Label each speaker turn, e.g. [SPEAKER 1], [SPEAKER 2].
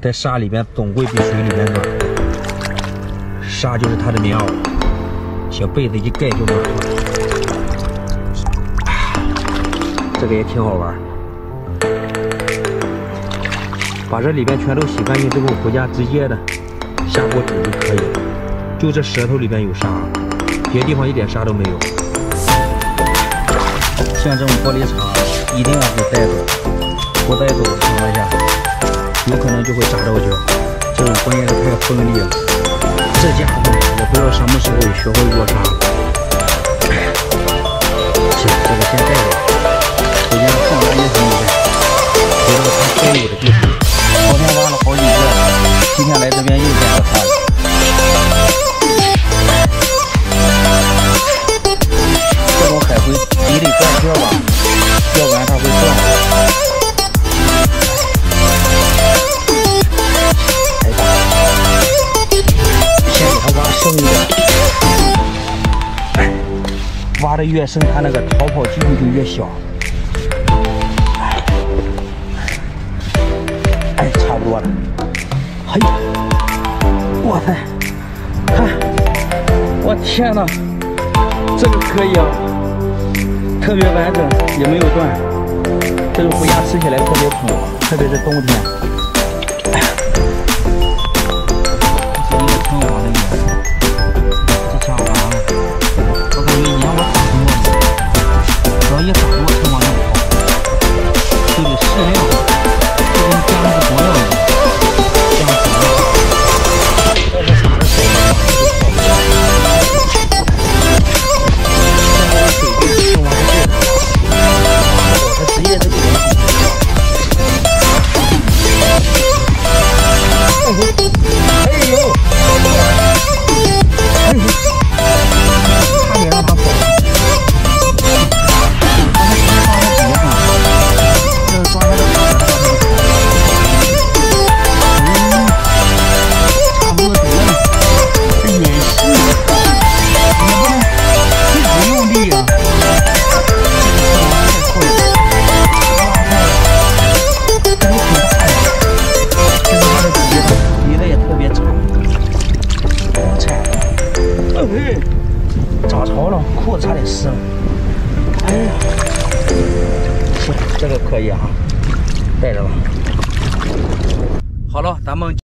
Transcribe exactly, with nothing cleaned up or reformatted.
[SPEAKER 1] 在沙里边总会比水里边暖。沙就是它的棉袄，小被子一盖就暖和。这个也挺好玩。把这里边全都洗干净之后，回家直接的下锅煮就可以了。就这舌头里边有沙，别的地方一点沙都没有。像这种玻璃碴一定要给带走，不带走的情况下，有可能就会扎着脚。这种关键是太锋利了，这家伙也不知道什么时候学会过沙。行，这个先带走，回家放垃圾桶里边，回到它该有的地方。昨天挖了好几个，今天来这边又见到它了。这种海龟你得断壳吧，要不然它会断。太大了，先给它挖深一点。挖的越深，它那个逃跑几率就越小。哎，差不多了。嘿，哇塞，看，我天哪，这个可以啊，特别完整，也没有断，这个回家吃起来特别补，特别是冬天。哎呀，这是一个挺好的鱼，这家伙啊，我感觉你让我打多，只要一打多，就往上跑，就得适量。就跟姜子不要一样，姜子不要，要是打的水的话，就跑不了。现在水就往这跑，它直接它就往底下哎呦，哎呦，差点让它跑。涨潮了，裤子差点湿了。哎呀，行，这个可以啊，带着吧。好了，咱们。